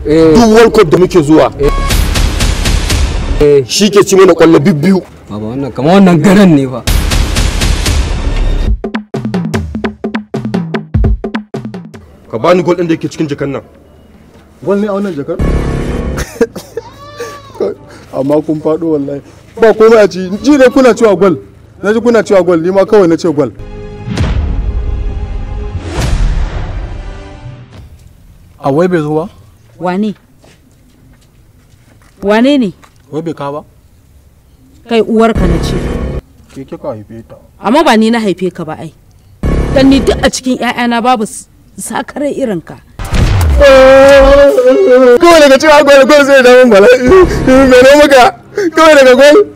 duk World Cup da muke zuwa shi ke ci mana kwallo bibbiyu. Baba wannan kamar wannan garan ne fa. Ka bani gol ɗin da yake cikin jakan nan. Gol ne a wannan jakar? Amma kun faɗo wallahi. Ba komai a ci, ji ne kuna cewa gol. Na ji kuna cewa gol, ni ma kawai na ce gol. A wai bai zo ba? Wane? Wane ne? Wai bai ka ba? Kai uwarka na ce. Ke kika haife ta. Amma ba ni na haife ka ba ai. Dan ni duk a cikin ƴaƴana babu sakarai irin ka. Kawai daga cewa gol sai da mun bala'i. Mene muka? Kawai daga gol.